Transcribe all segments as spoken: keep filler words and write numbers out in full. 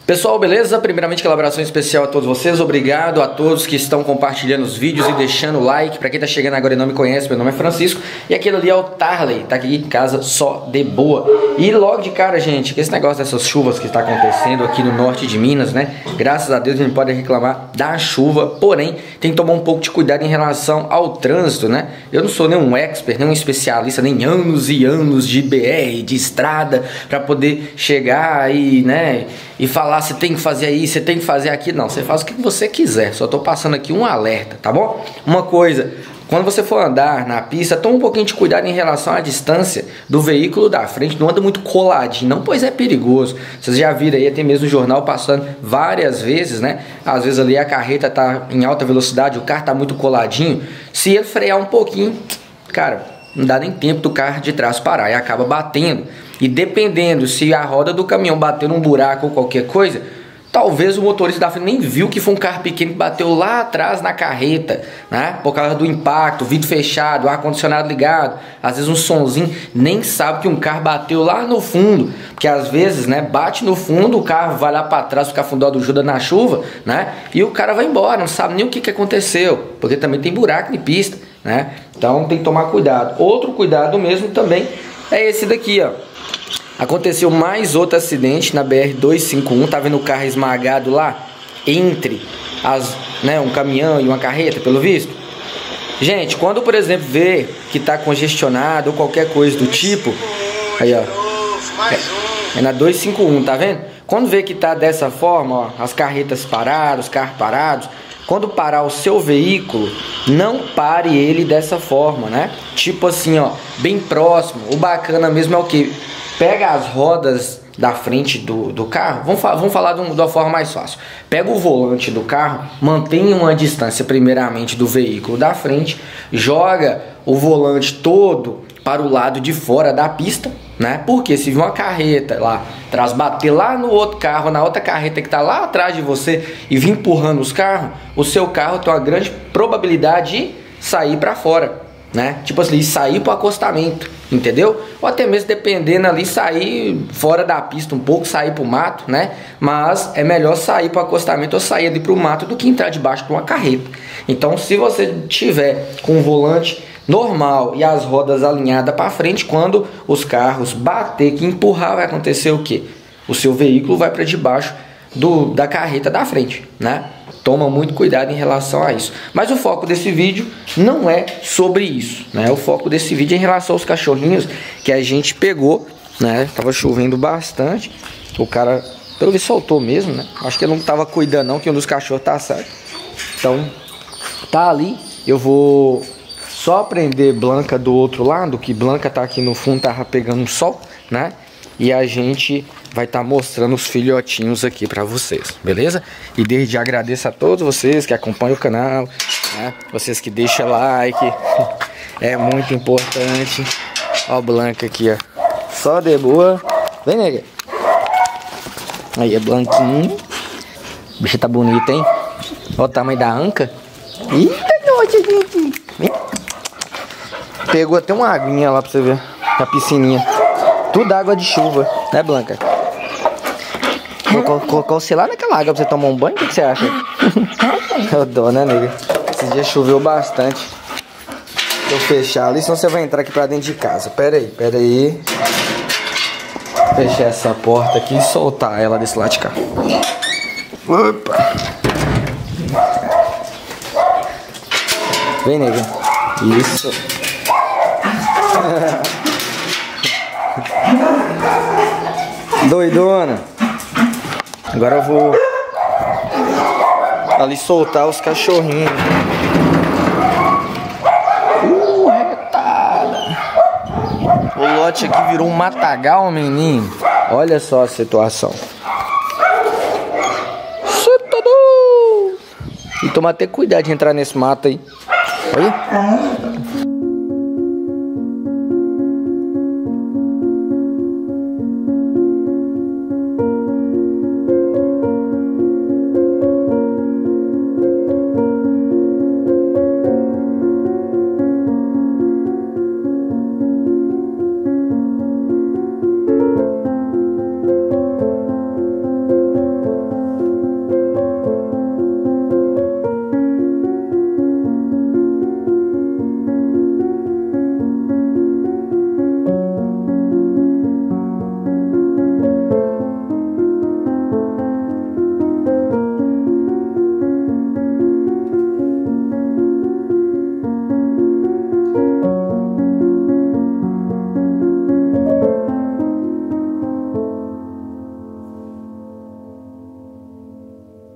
Pessoal, beleza? Primeiramente, colaboração especial a todos vocês. Obrigado a todos que estão compartilhando os vídeos e deixando o like. Pra quem tá chegando agora e não me conhece, meu nome é Francisco. E aquele ali é o Tarley, tá aqui em casa só de boa. E logo de cara, gente, que esse negócio dessas chuvas que está acontecendo aqui no norte de Minas, né? Graças a Deus a gente pode reclamar da chuva, porém tem que tomar um pouco de cuidado em relação ao trânsito, né? Eu não sou nenhum expert, nenhum especialista, nem anos e anos de B R, de estrada, pra poder chegar aí, né? E falar, você tem que fazer aí, você tem que fazer aqui. Não, você faz o que você quiser. Só tô passando aqui um alerta, tá bom? Uma coisa, quando você for andar na pista, toma um pouquinho de cuidado em relação à distância do veículo da frente. Não anda muito coladinho, não, pois é perigoso. Vocês já viram aí, até mesmo no jornal passando várias vezes, né? Às vezes ali a carreta tá em alta velocidade, o carro tá muito coladinho. Se ele frear um pouquinho, cara, não dá nem tempo do carro de trás parar e acaba batendo. E dependendo se a roda do caminhão bater num buraco ou qualquer coisa, talvez o motorista da frente nem viu que foi um carro pequeno que bateu lá atrás na carreta, né? Por causa do impacto, vidro fechado, ar-condicionado ligado, às vezes um sonzinho, nem sabe que um carro bateu lá no fundo. Porque às vezes, né, bate no fundo, o carro vai lá para trás, fica afundado do Judas na chuva, né? E o cara vai embora, não sabe nem o que, que aconteceu, porque também tem buraco de pista, né? Então tem que tomar cuidado. Outro cuidado mesmo também é esse daqui, ó. Aconteceu mais outro acidente na B R duzentos e cinquenta e um, tá vendo o carro esmagado lá entre as, né, um caminhão e uma carreta, pelo visto? Gente, quando por exemplo vê que tá congestionado ou qualquer coisa do tipo, aí ó, é, é na duzentos e cinquenta e um, tá vendo? Quando vê que tá dessa forma, ó, as carretas paradas, os carros parados, quando parar o seu veículo, não pare ele dessa forma, né? Tipo assim, ó, bem próximo. O bacana mesmo é o que? Pega as rodas da frente do, do carro, vamos, fa vamos falar de, um, de uma forma mais fácil. Pega o volante do carro, mantenha uma distância primeiramente do veículo da frente, joga o volante todo para o lado de fora da pista, né? Porque se vir uma carreta lá atrás bater lá no outro carro, na outra carreta que está lá atrás de você e vir empurrando os carros, o seu carro tem uma grande probabilidade de sair para fora, né? Tipo assim, sair para o acostamento, entendeu? Ou até mesmo dependendo ali, sair fora da pista um pouco, sair para o mato, né? Mas é melhor sair para o acostamento ou sair ali para o mato do que entrar debaixo de uma carreta. Então, se você tiver com o volante normal e as rodas alinhadas para frente, quando os carros bater, que empurrar, vai acontecer o quê? O seu veículo vai para debaixo do, da carreta da frente, né? Toma muito cuidado em relação a isso. Mas o foco desse vídeo não é sobre isso, né? O foco desse vídeo é em relação aos cachorrinhos que a gente pegou, né? Tava chovendo bastante. O cara, pelo visto, soltou mesmo, né? Acho que ele não tava cuidando não, que um dos cachorros tá certo. Então, tá ali. Eu vou só prender Blanca do outro lado, que Blanca tá aqui no fundo, tava pegando sol, né? E a gente vai estar tá mostrando os filhotinhos aqui para vocês, beleza? E desde já agradeço a todos vocês que acompanham o canal, né? Vocês que deixam like, é muito importante. Ó, Blanca aqui, ó, só de boa. Vem, nega. Aí é Blanquinho. O bicho tá bonito, hein? Ó o tamanho da anca. Eita, noite, gente. Pegou até uma aguinha lá pra você ver, a piscininha. Tudo água de chuva, né, Blanca? Colocou, colocou você lá naquela água pra você tomar um banho? O que, que você acha? Eu dou, né, nega? Esses dias choveu bastante. Vou fechar ali, senão você vai entrar aqui pra dentro de casa. Pera aí, pera aí. Fechar essa porta aqui e soltar ela desse lado de cá. Opa! Vem, nega. Isso. Doidona. Agora eu vou ali soltar os cachorrinhos. Uh, retada. O lote aqui virou um matagal, menino. Olha só a situação. E toma até cuidado de entrar nesse mato aí. Olha.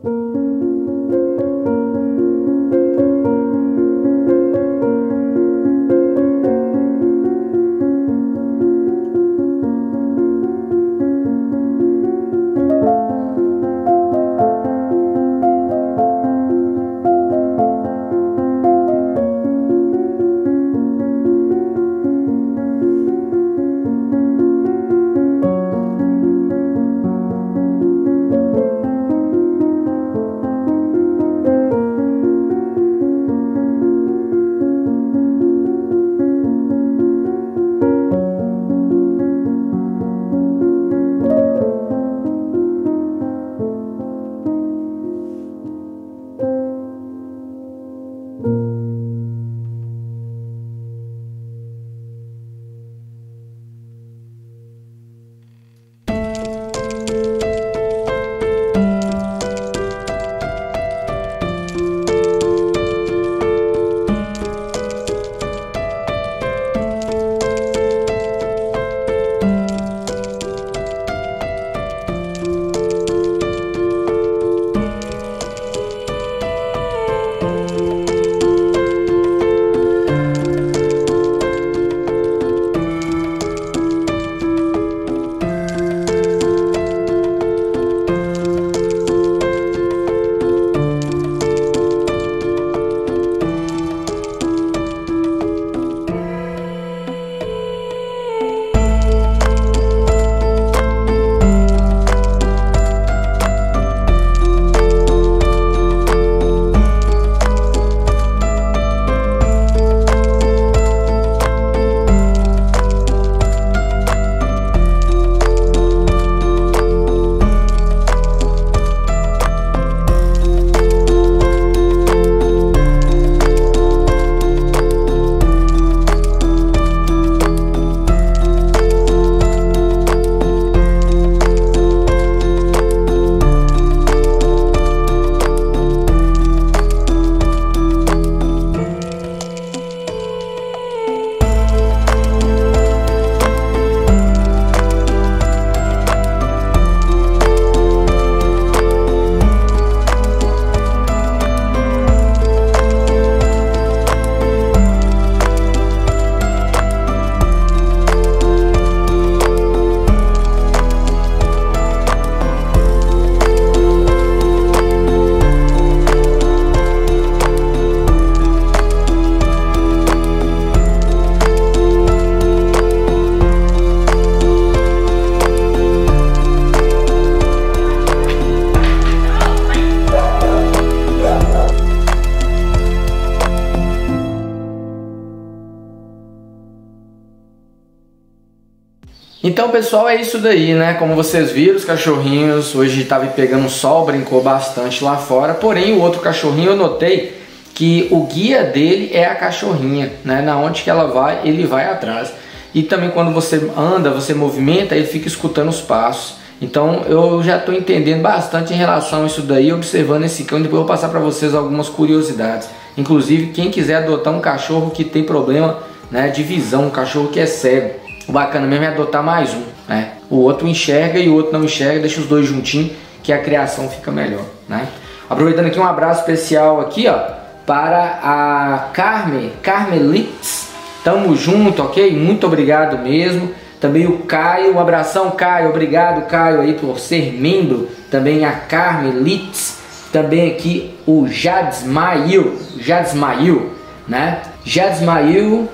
Então, pessoal, é isso daí, né? Como vocês viram, os cachorrinhos hoje estava pegando sol, brincou bastante lá fora. Porém, o outro cachorrinho eu notei que o guia dele é a cachorrinha, né? Na onde que ela vai, ele vai atrás. E também quando você anda, você movimenta, ele fica escutando os passos. Então eu já estou entendendo bastante em relação a isso daí, observando esse cão. Depois eu vou passar para vocês algumas curiosidades. Inclusive, quem quiser adotar um cachorro que tem problema, né, de visão, um cachorro que é cego, o bacana mesmo é adotar mais um, né? O outro enxerga e o outro não enxerga, deixa os dois juntinhos que a criação fica melhor, né? Aproveitando aqui, um abraço especial aqui, ó, para a Carmen, Carmelitz. Tamo junto, ok? Muito obrigado mesmo. Também o Caio, um abração, Caio. Obrigado, Caio, aí por ser membro. Também a Carmelitz. Também aqui o Jadsmail, Jadsmail, né? Jadsmail,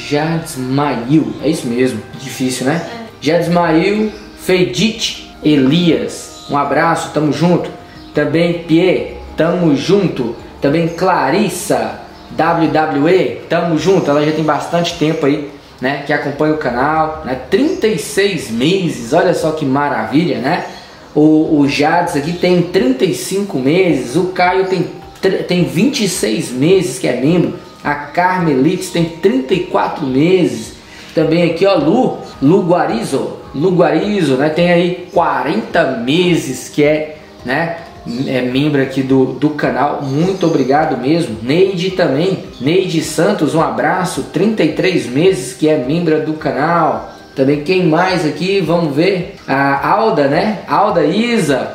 Jadsmail, é isso mesmo, difícil, né? É. Jadsmail Fedit Elias, um abraço, tamo junto. Também Pierre, tamo junto. Também Clarissa W W E, tamo junto. Ela já tem bastante tempo aí, né, que acompanha o canal, né? trinta e seis meses, olha só que maravilha, né? O, o Jads aqui tem trinta e cinco meses, o Caio tem, tem vinte e seis meses que é membro, a Carmelitz tem trinta e quatro meses, também aqui ó, Lu, Lu Guarizo, Lu Guarizo, né? Tem aí quarenta meses que é, né, é membro aqui do, do canal, muito obrigado mesmo. Neide também, Neide Santos, um abraço, trinta e três meses que é membro do canal. Também quem mais aqui, vamos ver, a Alda, né, Alda Isa,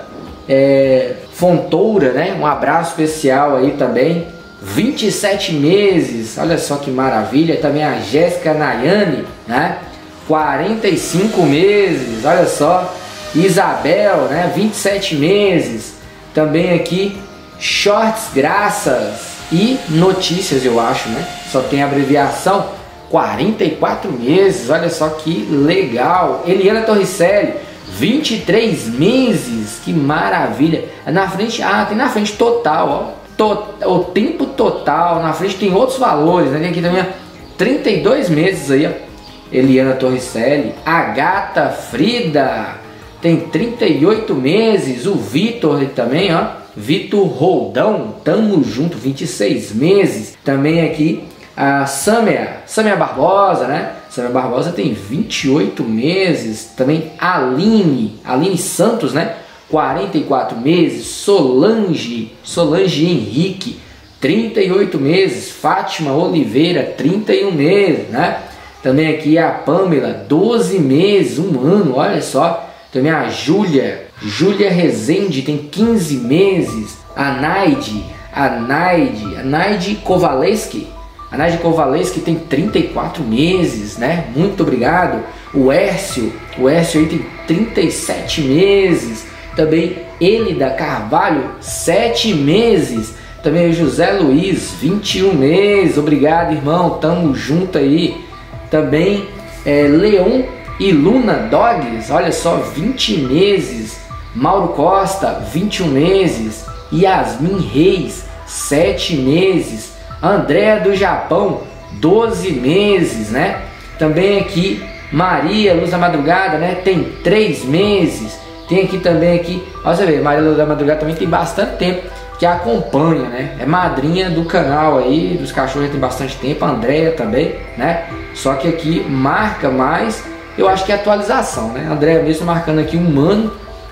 é, Fontoura, né? Um abraço especial aí também. vinte e sete meses, olha só que maravilha. Também a Jéssica Nayane, né? quarenta e cinco meses, olha só. Isabel, né? vinte e sete meses. Também aqui Shorts Graças e Notícias, eu acho, né? Só tem abreviação. quarenta e quatro meses, olha só que legal. Eliana Torricelli, vinte e três meses, que maravilha. Na frente, ah, tem na frente total, ó. To, o tempo total, na frente tem outros valores, né? Tem aqui também, ó, trinta e dois meses aí, ó. Eliana Torricelli. Agatha Frida tem trinta e oito meses. O Vitor também, ó. Vitor Roldão, tamo junto, vinte e seis meses. Também aqui a Sâmia, Sâmia Barbosa, né? Sâmia Barbosa tem vinte e oito meses. Também Aline, Aline Santos, né? quarenta e quatro meses. Solange, Solange Henrique, trinta e oito meses. Fátima Oliveira, trinta e um meses, né? Também aqui a Pamela, doze meses, um ano, olha só. Também a Júlia, Júlia Rezende tem quinze meses. A Naide, a Naide, a Naide Kovaleski, a Naide Kovaleski tem trinta e quatro meses, né? Muito obrigado. O Hércio, o Hércio aí tem trinta e sete meses. Também Elida Carvalho, sete meses. Também o José Luiz, vinte e um meses. Obrigado, irmão, tamo junto aí. Também é, Leon e Luna Dogs, olha só, vinte meses. Mauro Costa, vinte e um meses. Yasmin Reis, sete meses. Andréa do Japão, doze meses, né? Também aqui Maria Luz da Madrugada, né? Tem três meses. Tem aqui também aqui, olha você ver, Maria Luz da Madrugada também tem bastante tempo que acompanha, né? É madrinha do canal aí, dos cachorros tem bastante tempo. A Andréa também, né? Só que aqui marca mais, eu acho que é atualização, né? A Andréa mesmo marcando aqui um ano.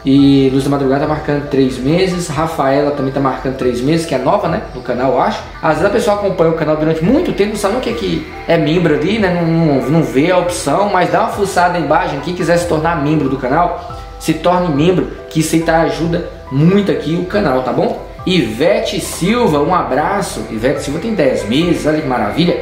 E Luz da Madrugada tá marcando três meses. Rafaela também tá marcando três meses, que é nova, né? No canal, eu acho. Às vezes a pessoa acompanha o canal durante muito tempo, não sabe o que é que é membro ali, né? Não, não, não vê a opção, mas dá uma fuçada aí embaixo. Quem quiser se tornar membro do canal, se torne membro, que isso aí tá, ajuda muito aqui o canal, tá bom? Ivete Silva, um abraço. Ivete Silva tem dez meses, olha que maravilha.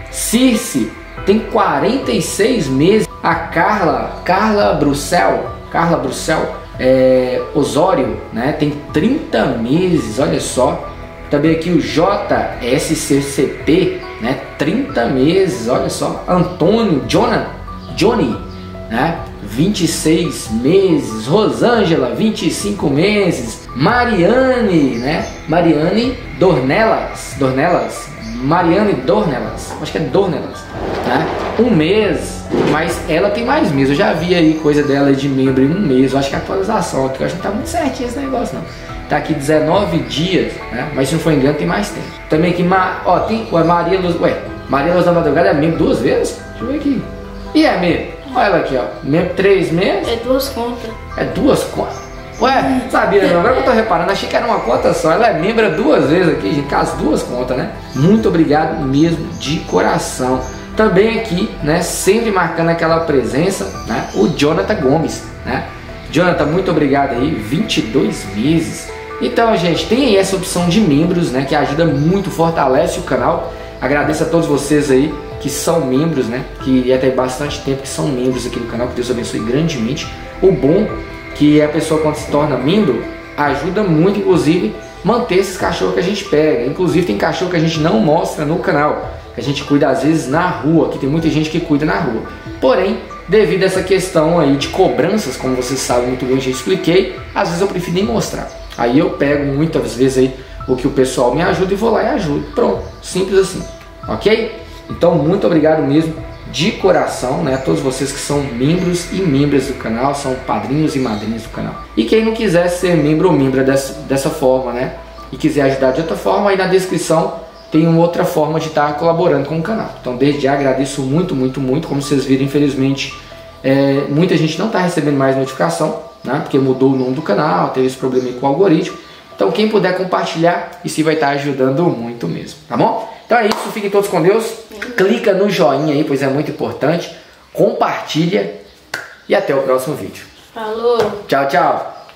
Circe tem quarenta e seis meses. A Carla, Carla Bruxel, Carla Bruxel, É, Osório, né, tem trinta meses, olha só. Também aqui o J S C C P, né, trinta meses, olha só. Antônio, Jonah, Johnny, né, vinte e seis meses. Rosângela, vinte e cinco meses. Mariane, né, Mariane Dornelas, Dornelas, Mariane Dornelas, acho que é Dornelas, né, um mês. Mas ela tem mais meses, eu já vi aí coisa dela de membro em um mês. Eu acho que é atualização aqui, eu acho que não tá muito certinho esse negócio não. Tá aqui dezenove dias, né? Mas se não for engano tem mais tempo. Também aqui, ó, tem ué, Maria Luz, ué, Maria Luz da Madrugada é membro duas vezes? Deixa eu ver aqui. E é membro? Olha ela aqui, ó, membro três meses. É duas contas. É duas contas? Ué, sabia, né? Agora que eu tô reparando, achei que era uma conta só. Ela é membro duas vezes aqui, gente, com as duas contas, né? Muito obrigado mesmo, de coração. Também aqui, né, sempre marcando aquela presença, né, o Jonathan Gomes, né? Jonathan, muito obrigado aí, vinte e dois meses. Então, gente, tem aí essa opção de membros, né, que ajuda muito, fortalece o canal. Agradeço a todos vocês aí que são membros, né, que já tem bastante tempo que são membros aqui do canal, que Deus abençoe grandemente. O bom que a pessoa, quando se torna membro, ajuda muito, inclusive, manter esses cachorros que a gente pega. Inclusive tem cachorro que a gente não mostra no canal, que a gente cuida às vezes na rua, que tem muita gente que cuida na rua. Porém, devido a essa questão aí de cobranças, como vocês sabem muito bem, eu já expliquei, às vezes eu prefiro nem mostrar. Aí eu pego muitas vezes aí o que o pessoal me ajuda e vou lá e ajudo. Pronto, simples assim, ok? Então, muito obrigado mesmo, de coração, né, a todos vocês que são membros e membras do canal, são padrinhos e madrinhas do canal. E quem não quiser ser membro ou membra dessa, dessa forma, né, e quiser ajudar de outra forma, aí na descrição tem uma outra forma de estar colaborando com o canal. Então, desde já agradeço muito, muito, muito. Como vocês viram, infelizmente, é, muita gente não está recebendo mais notificação, né? Porque mudou o nome do canal, teve esse problema aí com o algoritmo. Então, quem puder compartilhar, isso vai estar ajudando muito mesmo, tá bom? Então é isso, fiquem todos com Deus. Clica no joinha aí, pois é muito importante. Compartilha e até o próximo vídeo. Falou! Tchau, tchau!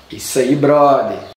Isso aí, brother.